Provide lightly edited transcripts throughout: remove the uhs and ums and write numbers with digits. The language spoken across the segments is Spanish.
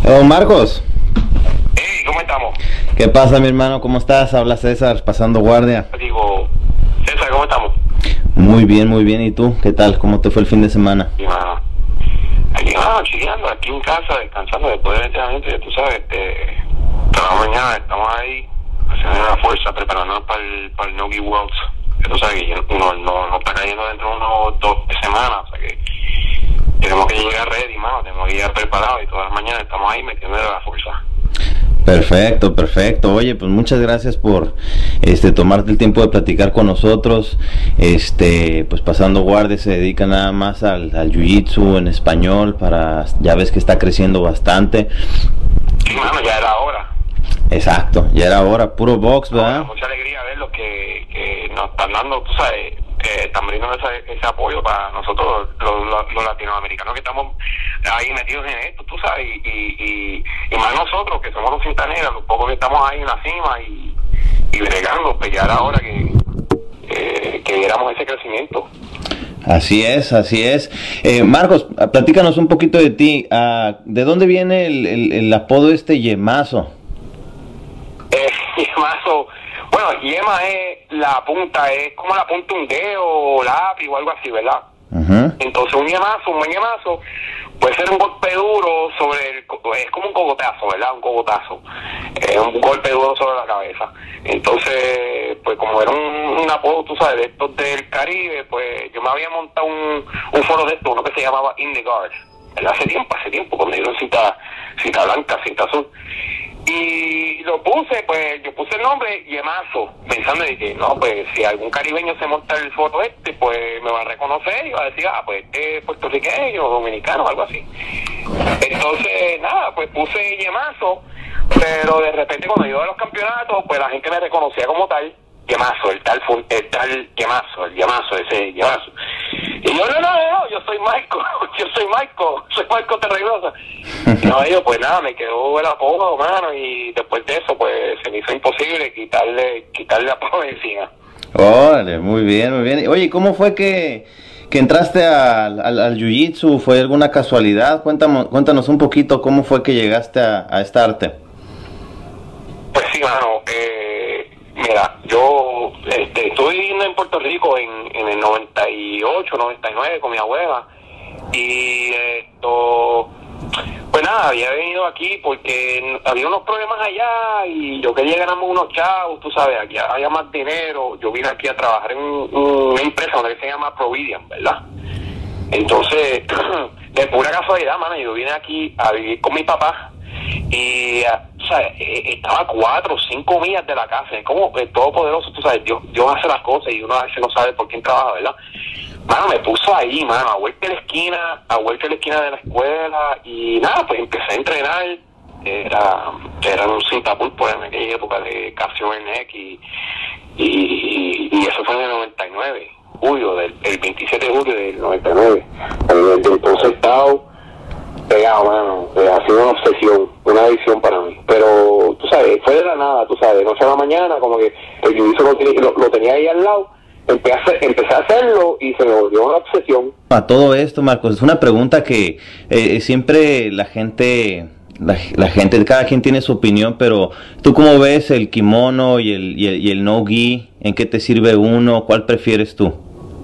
Oh, Marcos, Hey, ¿cómo estamos? ¿qué pasa, mi hermano? ¿Cómo estás? Habla César, pasando guardia. Digo, César, ¿cómo estamos? Muy bien, muy bien. ¿Y tú? ¿Qué tal? ¿Cómo te fue el fin de semana? Y, mano, chileando, aquí en casa, descansando después del entrenamiento, ya tú sabes, toda la mañana estamos ahí, haciendo la fuerza, preparándonos para el Nogi Worlds. Que tú sabes que uno no está cayendo dentro de unos 2 semanas, o sea que tenemos que llegar ready, mano, tenemos que llegar preparados y todas las mañanas estamos ahí metiéndole la fuerza. Perfecto, perfecto. Oye, pues muchas gracias por tomarte el tiempo de platicar con nosotros. Pues Pasando Guardia se dedica nada más al jiu-jitsu en español, ya ves que está creciendo bastante. Sí, mano, ya era hora. Exacto, ya era hora, puro box, ¿verdad? Mucha alegría ver lo que nos están dando, tú sabes, están brindando ese apoyo para nosotros, los latinoamericanos que estamos ahí metidos en esto, tú sabes, y más nosotros que somos los cintaneras, los pocos que estamos ahí en la cima y bregando, pues ya era hora que viéramos ese crecimiento. Así es, así es. Marcos, platícanos un poquito de ti. ¿De dónde viene el apodo Yemazo? Yemazo, bueno, yema es la punta, es como la punta de un dedo o lápiz o algo así, ¿verdad? Entonces un buen yemazo puede ser un golpe duro es como un cogotazo, ¿verdad? Un cogotazo, un golpe duro sobre la cabeza. Entonces, pues como era un apodo, tú sabes, de estos del Caribe, pues yo me había montado un foro de esto, uno que se llamaba In the Guard, ¿verdad? Hace tiempo, cuando dieron cinta blanca, cinta azul. Y yo puse el nombre Yemazo, pensando de que, no, pues si algún caribeño se monta el foto pues me va a reconocer y va a decir, pues este es puertorriqueño, dominicano, algo así. Entonces, nada, pues puse Yemazo, pero de repente cuando iba a los campeonatos, pues la gente me reconocía como tal, Yemazo, el tal Yemazo, ese Yemazo. Y yo, no, yo soy Marco Terregrosa. No, yo, pues nada, me quedó el apodo, mano, y después de eso, pues se me hizo imposible quitarle apodo de encima. Órale, muy bien, muy bien. Oye, ¿cómo fue que entraste al jiu-jitsu? ¿Fue alguna casualidad? Cuéntanos un poquito cómo fue que llegaste a esta arte. Pues sí, mano, mira, yo estuve viviendo en Puerto Rico en el 98, 99 con mi abuela y pues nada, había venido aquí porque había unos problemas allá y yo quería ganarme unos chavos, tú sabes, aquí había más dinero. Yo vine aquí a trabajar en una empresa donde se llama Providian, ¿verdad? Entonces, de pura casualidad, mano, yo vine aquí a vivir con mi papá y o sea, estaba a 4 o 5 millas de la casa. Es como el todopoderoso, tú sabes, Dios hace las cosas y uno a veces no sabe por quién trabaja, ¿verdad? Mano, me puso ahí, mano, a vuelta de la esquina de la escuela y nada, pues empecé a entrenar. Era un cintabul por en aquella época de Casio Berneck y eso fue en el 99, el 27 de julio del 99. Desde entonces he estado pegado, mano, ha sido una obsesión, una adicción para mí, pero tú sabes, fue de la nada, tú sabes, de noche a la mañana, como que el jiu-jitsu lo tenía ahí al lado, empecé a hacerlo y se me volvió una obsesión. A todo esto, Marcos, es una pregunta que siempre la gente, cada quien tiene su opinión, pero ¿tú cómo ves el kimono y el no-gi? ¿En qué te sirve uno? ¿Cuál prefieres tú?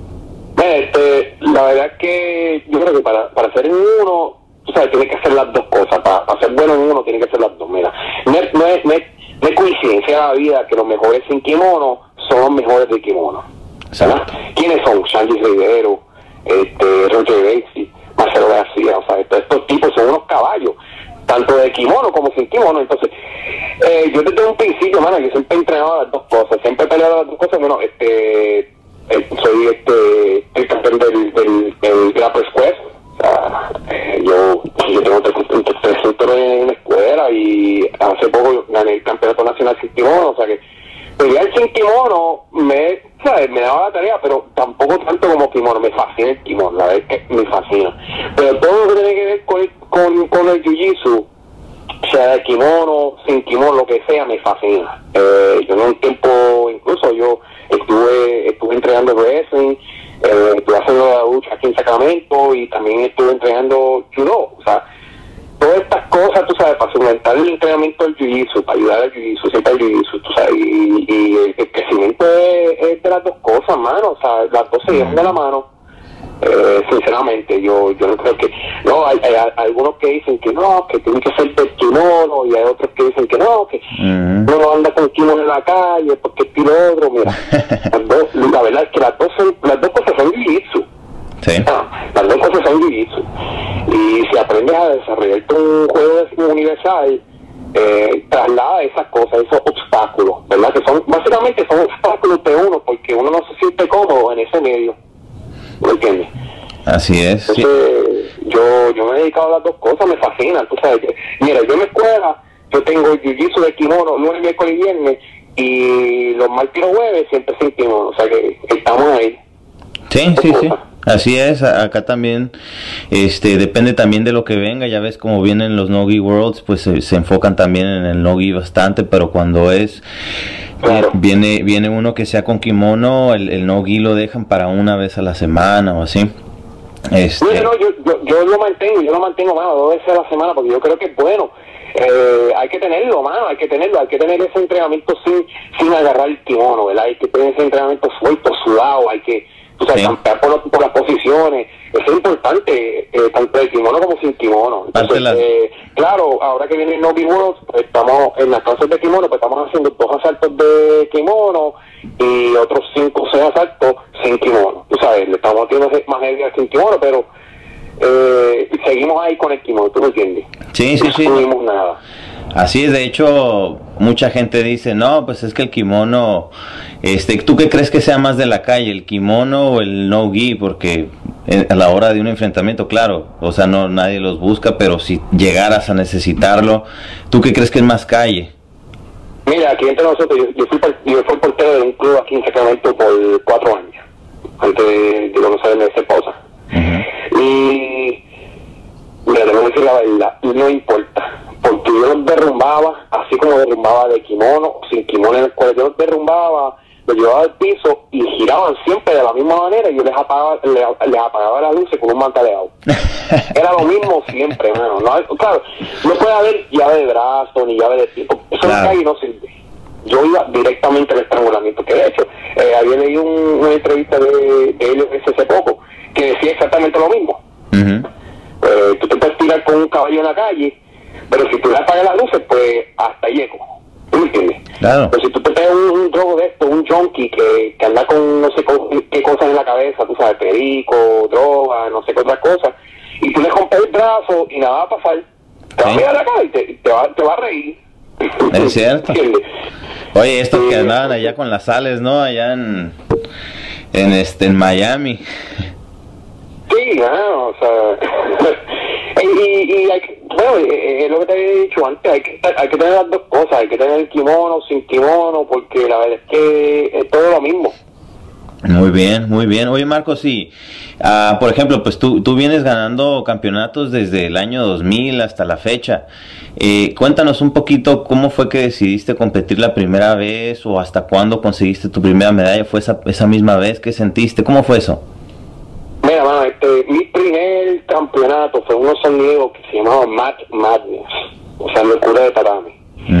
La verdad es que yo creo que para ser uno, tú sabes, tienes que hacer las dos cosas. Para ser bueno en uno, tienes que hacer las dos. Mira, no es coincidencia la vida que los mejores sin kimono son los mejores de kimono. ¿Verdad? ¿Quiénes son? Sandy Rivero, Roger Gracie, Marcelo García, o sea, estos tipos son unos caballos, tanto de kimono como sin kimono. Entonces, yo desde un principio, mano, yo siempre he entrenado las dos cosas, siempre he peleado las dos cosas. Bueno, soy el campeón del Grappler's Quest. O sea, yo tengo tres cinturones en la escuela y hace poco gané el campeonato nacional sin kimono. O sea que pelear sin kimono me daba la tarea, pero tampoco tanto como kimono. Me fascina el kimono, la verdad es que me fascina. Pero todo lo que tiene que ver con el jiu-jitsu, sea de kimono, sin kimono, lo que sea, me fascina. Yo en un tiempo, incluso yo estuve entrenando wrestling, estuve haciendo la lucha aquí en Sacramento y también estuve entrenando judo. O sea, todas estas cosas, tú sabes, para fomentar el entrenamiento del jiu-jitsu, para ayudar al jiu-jitsu, siempre al jiu-jitsu, tú sabes, y el crecimiento es de las dos cosas, mano, o sea, las dos se llevan de la mano. Sinceramente, yo no creo que, no, hay algunos que dicen que no, que tiene que ser del kimono, y hay otros que dicen que no, que uno no anda con kimono en la calle porque es tiro otro. Mira, la verdad es que las dos cosas son jiu-jitsu. Sí. Las dos cosas son jiu-jitsu, y si aprendes a desarrollar un juego universal, traslada esas cosas, esos obstáculos, ¿verdad? Que son, básicamente son obstáculos de uno, porque uno no se siente cómodo en ese medio. ¿Me entiendes? Así es. Entonces, sí. yo me he dedicado a las dos cosas, me fascinan, tú sabes. Mira, yo en la escuela, yo tengo jiu-jitsu de kimono lunes, miércoles y viernes, y los martes y los jueves siempre sin kimono, o sea que estamos ahí. Sí, sí, sí. Así es, acá también, depende también de lo que venga, ya ves como vienen los no-gi worlds, pues se enfocan también en el no-gi bastante, pero cuando es, claro, viene uno que sea con kimono, el no-gi lo dejan para una vez a la semana o así. No, yo lo mantengo, mano, 2 veces a la semana, porque yo creo que es bueno. Hay que tenerlo, mano, hay que tener ese entrenamiento sin agarrar el kimono, ¿verdad? Hay que tener ese entrenamiento suelto, sudado, hay que, tú sabes, campear por las posiciones. Eso es importante, tanto de kimono como sin kimono. Entonces, claro, ahora que viene el No-Gi Worlds, pues estamos en las clases de kimono, pues estamos haciendo 2 asaltos de kimono y otros 5 o 6 asaltos sin kimono. Tú sabes, le estamos haciendo más heavy sin kimono, pero seguimos ahí con el kimono, ¿tú me entiendes? Sí, sí, sí. No subimos nada. Así es, de hecho, mucha gente dice, no, pues es que el kimono, ¿tú qué crees que sea más de la calle, el kimono o el no-gi? Porque a la hora de un enfrentamiento, claro, o sea, no nadie los busca, pero si llegaras a necesitarlo, ¿tú qué crees que es más calle? Mira, aquí entre nosotros, yo fui portero de un club aquí en Sacramento por 4 años, antes de conocer a mi esposa. Y, mira, te voy a decir la verdad, no importa. Porque yo los derrumbaba, así como derrumbaba de kimono, sin kimono en el cual yo los derrumbaba, los llevaba al piso y giraban siempre de la misma manera y yo les apagaba las luces con un mantaleado. Era lo mismo siempre, hermano. No, claro, no puede haber llave de brazo ni llave de tipo. Eso claro, en la calle no sirve. Yo iba directamente al estrangulamiento, que de hecho, había leído una entrevista de él hace poco, que decía exactamente lo mismo. Tú te puedes tirar con un caballo en la calle, pero si tú le apagas las luces, pues hasta ahí eco. ¿Tú me entiendes? Claro. Pero si tú te pegas un drogo de esto, un junkie que anda con no sé qué cosas en la cabeza, tú sabes, perico, droga, no sé qué otras cosas, y tú le rompes el brazo y nada va a pasar, te va a pegar la cara y te va a reír. Es cierto. Oye, estos que andaban allá con las sales, ¿no? Allá en Miami. Sí, no, o sea, y hay que, bueno, es lo que te había dicho antes, hay que tener las dos cosas, hay que tener el kimono, sin kimono, porque la verdad es que es todo lo mismo. Muy bien, muy bien. Oye, Marcos, sí, por ejemplo, pues tú vienes ganando campeonatos desde el año 2000 hasta la fecha. Cuéntanos un poquito cómo fue que decidiste competir la primera vez o hasta cuándo conseguiste tu primera medalla. ¿Fue esa misma vez? ¿Qué sentiste? ¿Cómo fue eso? Mira, mano, mi primer campeonato fue unos San Diego que se llamaba Match Madness, o sea, locura de tatami.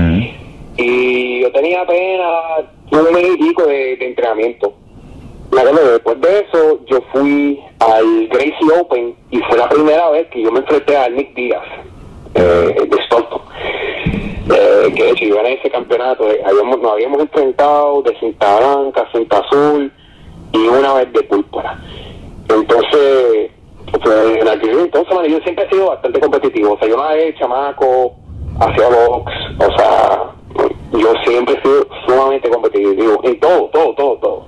Y yo tenía apenas 1 mes y pico de entrenamiento. Me acuerdo, después de eso, yo fui al Gracie Open y fue la primera vez que yo me enfrenté a Nick Díaz, de Stockton. Que de hecho, yo gané ese campeonato. Nos habíamos enfrentado de cinta blanca, cinta azul y una vez de púrpura. Entonces, pues, en aquel entonces, man, yo siempre he sido bastante competitivo. O sea, yo no de chamaco, hacía box, o sea, yo siempre he sido sumamente competitivo en todo.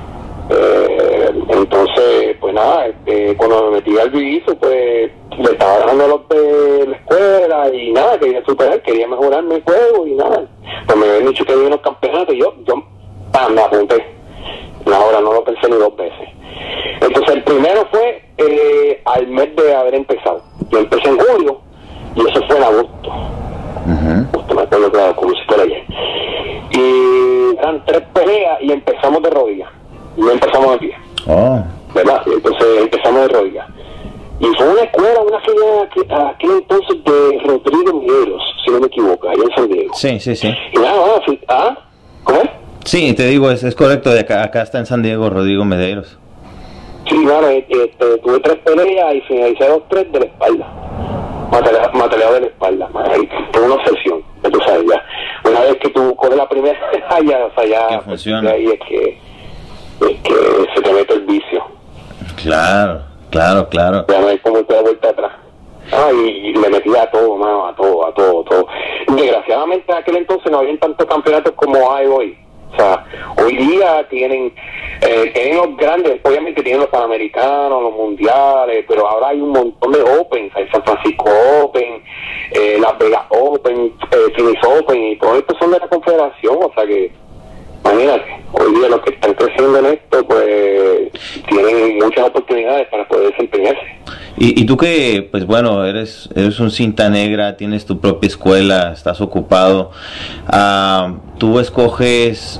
Entonces, pues nada, cuando me metí al jiu-jitsu, pues le estaba dando los de la escuela y nada, quería superar, quería mejorar mi juego y nada. Pues me habían dicho que había unos campeonatos y yo me apunté. Ahora no lo pensé ni 2 veces. Entonces el primero fue al mes de haber empezado. Yo empecé en julio y eso fue en agosto. Justo me acuerdo, claro, como si fuera ayer. Y eran 3 peleas y empezamos de rodillas. No empezamos de pie. ¿Verdad? Y entonces empezamos de rodillas. Y fue una escuela, una filial aquel entonces de Rodrigo Miguelos, si no me equivoco, allá en San Diego. Sí. Y nada, ¿cómo es? Sí, te digo, es correcto, de acá está en San Diego Rodrigo Medeiros. Sí, claro, tuve 3 peleas y finalicé 2-3 de la espalda. Material de la espalda. Fue una obsesión, tú sabes ya. Una vez que tú coges la primera, ya funciona. Ahí es que se te mete el vicio. Claro. Ya no hay como te da vuelta atrás. Y le metía a todo, mano, a todo. Desgraciadamente en aquel entonces no habían tantos campeonatos como hay hoy. O sea, hoy día tienen los grandes, obviamente tienen los panamericanos, los mundiales, pero ahora hay un montón de Opens, hay San Francisco Open, Las Vegas Open, Phoenix Open, y todos estos son de la Confederación, o sea que, imagínate, hoy día los que están creciendo en esto, pues, tienen muchas oportunidades para poder desempeñarse. Y tú que, pues bueno, eres un cinta negra, tienes tu propia escuela, estás ocupado, tú escoges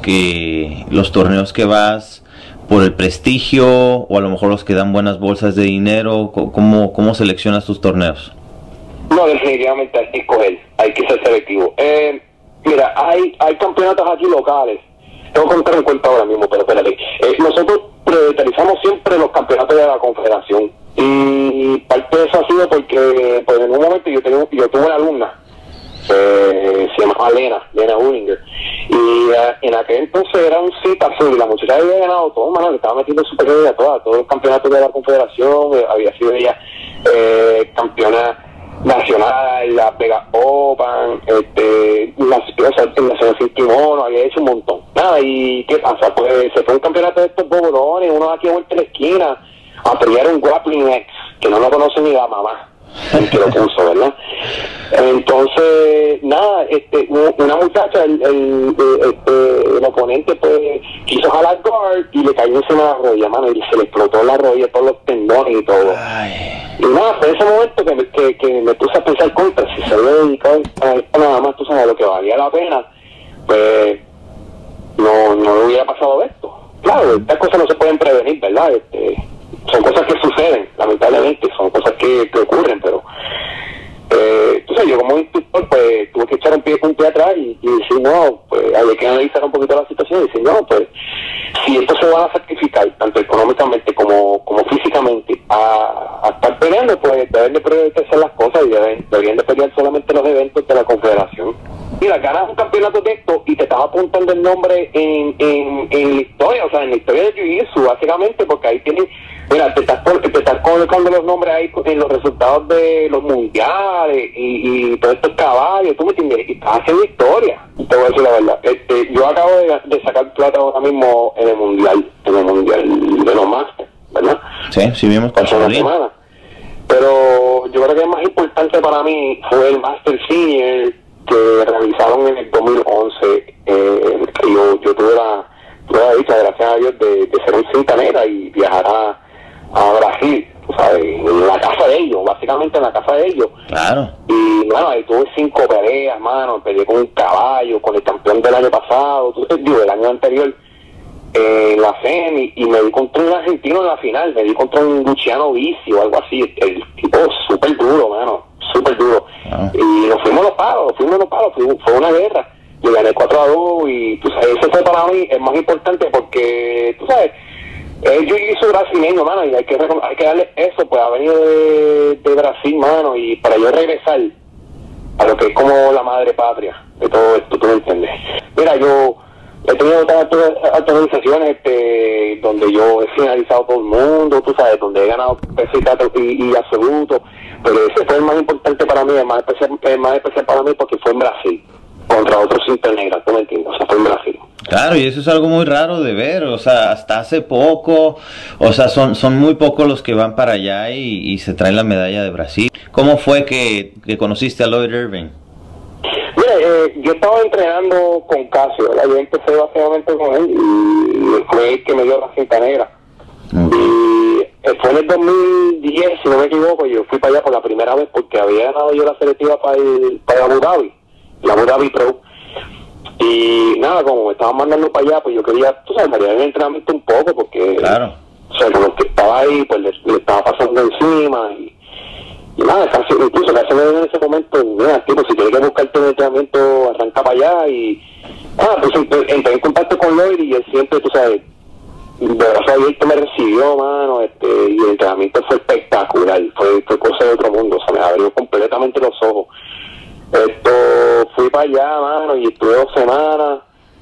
los torneos que vas por el prestigio o a lo mejor los que dan buenas bolsas de dinero. ¿Cómo seleccionas tus torneos? No, definitivamente hay que escoger, hay que ser selectivo. Mira, hay campeonatos aquí locales. Tengo que contar en cuenta ahora mismo, pero espérate. Nosotros priorizamos siempre los campeonatos de la Confederación. Y parte de eso ha sido porque pues en un momento yo tuve una alumna, se llamaba Lena Ullinger, y en aquel entonces era un cita azul, y la muchacha había ganado todo, mano, le estaba metiendo super bien a todos los campeonatos de la Confederación, había sido ella campeona nacional, la Vegas Open, nacional sin kimono, había hecho un montón. Nada, y ¿qué pasa? Pues se fue un campeonato de estos bobotones, uno aquí a vuelta en la esquina, a pelear un grappling X, que no lo conoce ni la mamá, el que lo puso, ¿verdad? Entonces, nada, una muchacha, el oponente, pues, quiso jalar guard y le cayó encima de la rodilla, mano, y se le explotó la rodilla, todos los tendones y todo. Y nada, fue ese momento que me puse a pensar, contra, si se había dedicado a esto nada más, tú sabes, lo que valía la pena, pues, no hubiera pasado esto. Claro, estas cosas no se pueden prevenir, ¿verdad? Son cosas que suceden, lamentablemente, son cosas que ocurren, pero tú sabes, yo como instructor pues tuve que echar un pie atrás y decir, no, pues hay que analizar un poquito la situación y decir, no, pues si esto se van a sacrificar, tanto económicamente como físicamente, a estar peleando, pues deben de priorizar las cosas y deberían de pelear solamente los eventos de la Confederación. Mira, ganas un campeonato de esto y te estás apuntando el nombre en la historia, o sea, en la historia de Jiu-Jitsu, básicamente, porque ahí tienes, mira, te estás colocando los nombres ahí en los resultados de los mundiales y todos estos caballos, tú me entiendes, y estás haciendo historia. Te voy a decir la verdad, yo acabo de sacar plata ahora mismo en el mundial de los Masters, ¿verdad? Sí, vimos pasó una semana. Pero yo creo que el más importante para mí fue el Master Senior que realizaron en el 2011. Yo tuve la dicha, gracias a Dios, de ser un cinta negra y viajar a Brasil, ¿sabes? En la casa de ellos, básicamente en la casa de ellos. Claro. Y bueno, ahí tuve 5 peleas, mano, peleé con un caballo, con el campeón del año pasado, del año anterior, en la semi, y me di contra un argentino en la final, me di contra un Luciano Vici o algo así, el tipo súper duro, mano, súper duro. Y nos fuimos los palos, fue una guerra. Yo gané 4-2 y tú sabes, eso fue para mí el más importante porque, tú sabes, yo hice brasileño, mano, y hay que darle eso, pues ha venido de Brasil, mano, y para yo regresar a lo que es como la madre patria de todo esto, tú me entiendes. Mira, yo he tenido otras organizaciones donde yo he finalizado todo el mundo, tú sabes, donde he ganado peso y absoluto, pero ese fue el más importante para mí, el más especial para mí porque fue en Brasil, contra otros cinta negra, tú me entiendes, o sea, fue en Brasil. Claro, y eso es algo muy raro de ver, o sea, hasta hace poco, o sea, son muy pocos los que van para allá y se traen la medalla de Brasil. ¿Cómo fue que conociste a Lloyd Irving? Mira, yo estaba entrenando con Casio, ¿verdad? Yo empecé básicamente con él y fue el que me dio la cinta negra. Y fue en el 2010, si no me equivoco, yo fui para allá por la primera vez porque había ganado yo la selectiva para Abu Dhabi, la Abu Dhabi Pro. Y nada, como me estaban mandando para allá, pues yo quería, tú sabes, variar el entrenamiento un poco porque, claro, O sea, con los que estaba ahí, pues le estaba pasando encima y nada, casi, incluso casi me dio en ese momento, mira, tipo, si tienes que buscarte un entrenamiento, arranca para allá y pues entré en contacto con Lloyd y él siempre, tú sabes, de brazo abierto me recibió, mano, y el entrenamiento fue espectacular, fue cosa de otro mundo, o sea, me abrió completamente los ojos. Fui para allá, mano, y estuve 2 semanas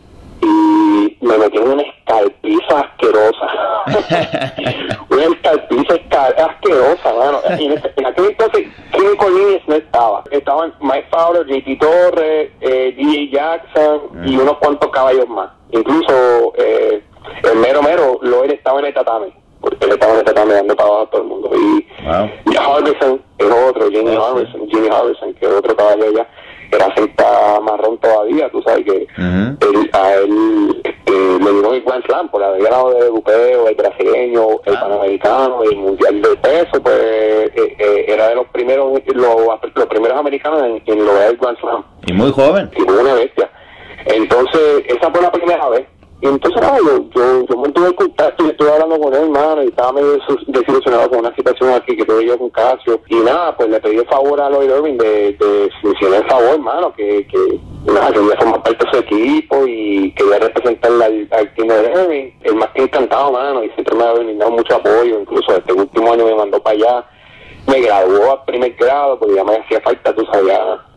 y me metí en una escalpiza asquerosa. Una escalpiza asquerosa, mano. En aquel entonces, Kim Collins no estaba. Estaban Mike Fowler, JT Torres, DJ Jackson y unos cuantos caballos más. Incluso el mero Lloyd estaba en el tatame. Porque él estaba en el tatame dando para abajo a todo el mundo. Y Harbison es otro, Jimmy Harbison, que es otro caballo allá. Era cinta marrón todavía, tú sabes que a él le dio el Grand Slam por haber ganado de europeo, el brasileño, el panamericano, el mundial de peso, pues era de los primeros americanos en lograr el Grand Slam. Y muy joven. Y fue una bestia. Entonces, esa fue la primera vez. Y entonces, yo mantuve el contacto y estuve hablando con él, hermano, y estaba medio desilusionado con una situación aquí que tuve yo con Casio. Y nada, pues le pedí el favor a Lloyd Irving de si me hiciera el favor, hermano, que quería formar parte de su equipo y quería representar al team de Irving. El más que encantado, mano, y siempre me ha brindado mucho apoyo. Incluso este último año me mandó para allá. Me graduó al primer grado, porque ya me hacía falta, tú sabes,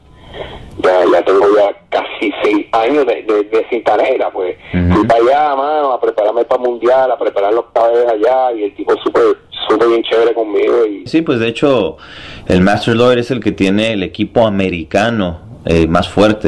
ya tengo ya casi 6 años de cinta negra, pues fui para allá, mano, a prepararme para el mundial, a preparar los caballos allá, y el tipo súper bien chévere conmigo. Sí, pues de hecho el Master Lloyd es el que tiene el equipo americano más fuerte.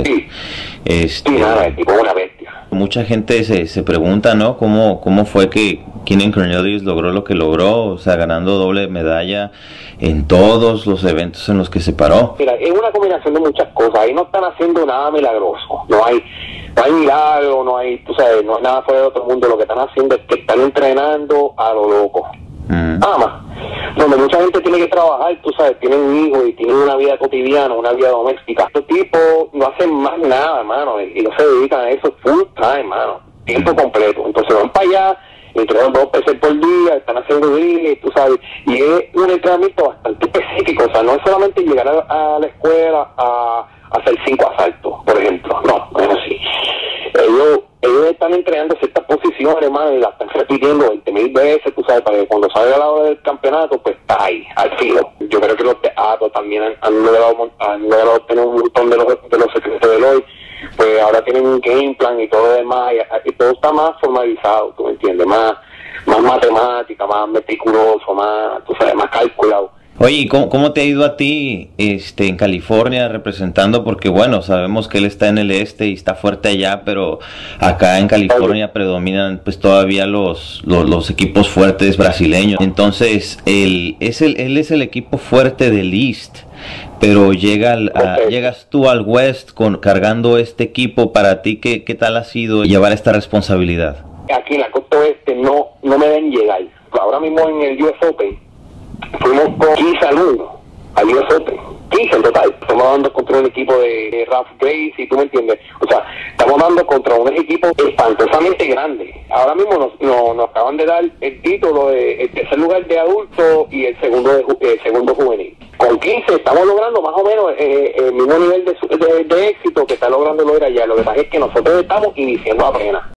Sí, nada, el tipo es una bestia. Mucha gente se pregunta, ¿no? ¿Cómo fue que Keenan Cornelius logró lo que logró? O sea, ganando doble medalla en todos los eventos en los que se paró. Mira, es una combinación de muchas cosas. Ahí no están haciendo nada milagroso. No hay milagro, no hay, tú sabes, no es nada fuera de otro mundo. Lo que están haciendo es que están entrenando a lo loco. Nada más. Donde mucha gente tiene que trabajar, tú sabes, tienen hijos y tienen una vida cotidiana, una vida doméstica. Estos tipos no hacen más nada, hermano, y no se dedican a eso full time, hermano, tiempo completo. Entonces van para allá, entrenan 2 veces por día, están haciendo drills, tú sabes, y es un entrenamiento bastante específico. O sea, no es solamente llegar a la escuela a hacer 5 asaltos, por ejemplo. No es así. Ellos están entrenando ciertas posiciones, hermano, y las están repitiendo 20,000 veces, tú sabes, para que cuando salga a la hora del campeonato, pues está ahí, al filo. Yo creo que los teatros también han logrado tener un montón de los secretos de Lloyd. Pues ahora tienen un game plan y todo lo demás, y todo está más formalizado, tú me entiendes, más matemática, más meticuloso, más, tú sabes, más calculado. Oye, ¿y cómo te ha ido a ti en California representando? Porque bueno, sabemos que él está en el este y está fuerte allá, pero acá en California predominan pues todavía los equipos fuertes brasileños. Entonces, él es el equipo fuerte del East, pero llegas tú al West cargando este equipo. Para ti, ¿qué tal ha sido llevar esta responsabilidad? Aquí en la costa oeste no me ven llegar. Ahora mismo en el US Open fuimos con 15 alumnos al US Open, 15 en total. Estamos dando contra un equipo de Ralph Grace, y tú me entiendes. O sea, estamos dando contra unos equipos espantosamente grandes. Ahora mismo nos acaban de dar el título de el tercer lugar de adulto y el segundo juvenil. Con 15 estamos logrando más o menos el mismo nivel de éxito que está logrando Lloyd allá. Lo que pasa es que nosotros estamos iniciando apenas.